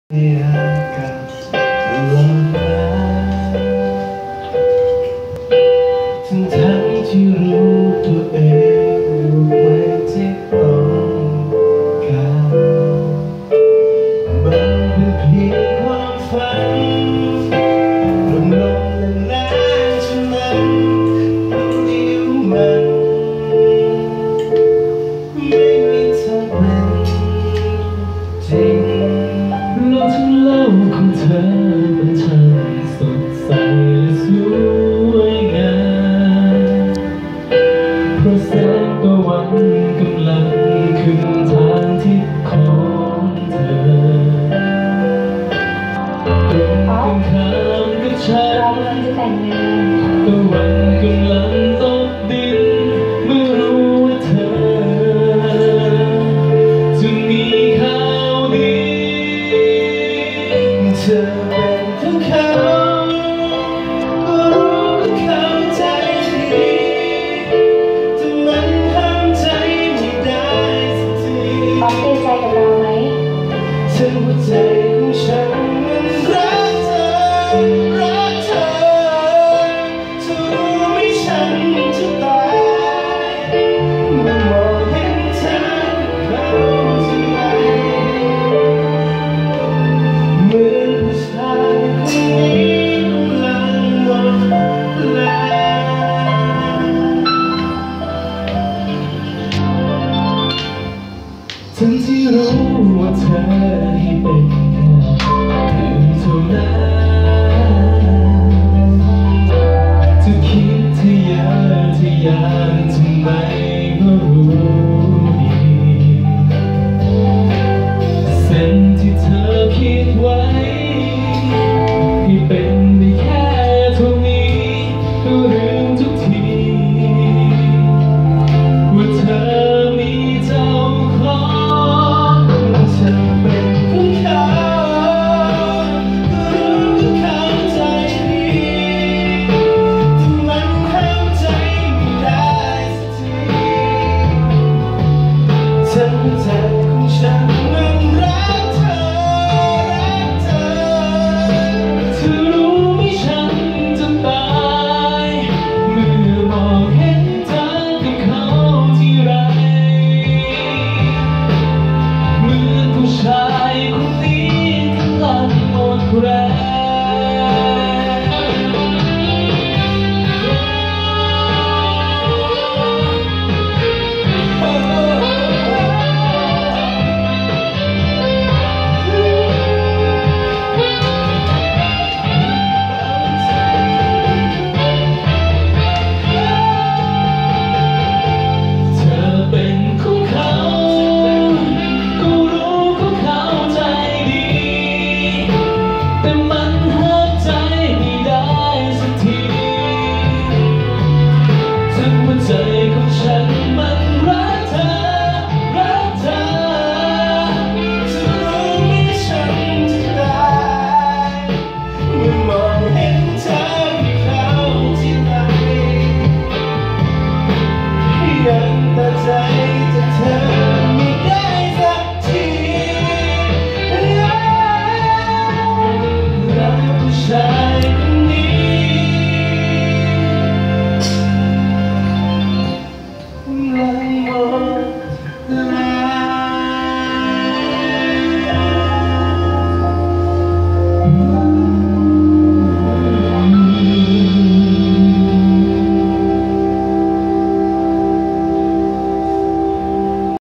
อยากกับตลอดมาทั้งที่รู้ตัวเองไม่ที่ตรงกันมันเป็นเพียงความฝันลมและแรงฉันนั้นเดียวมันไม่มีทางเป็นจริงโลกทั้งโลกของเธอมันช่างสดใสและสวยงามเพราะแสงตะวันกำลังขึ้นทางทิศของเธอตรงกันข้ามกับฉันตะวันกำลังตกดินเมื่อรู้ว่าเธอจะมีข่าวดีเธอเป็นทั้งเขาก็รู้ว่าเข้าใจดีแต่มันห้ามใจไม่ได้สักทีป๊อปดีใจกับเราไหมทั้งหัวใจของฉันมันรักเธอรักเธอเธอรู้ไหมฉันจะตายเมื่อมองเห็นเธอเขาที่ไหนเหมือนผู้ชายคนนี้กำลังหมดแรงทั้งที่รู้ว่าเธอให้เป็นแค่เพียงเท่านั้นจะคิดทะเยอทะยานทำไมก็รู้ดีเส้นที่เธอคิดไว้ให้เป็นได้แค่เท่านี้ก็ลืมทุกทีว่าเธอมีเจ้าของเธอเป็นของเขาก็รู้ว่าเข้าใจดีแต่มันห้ามใจไม่ได้สักทีทั้งใจของฉันมันรักเธอรักเธอเธอรู้ไหมฉันจะตายเมื่อมองเห็นเธอกับเขาที่ไรเหมือนผู้ชายคนนี้กำลังหมดแรง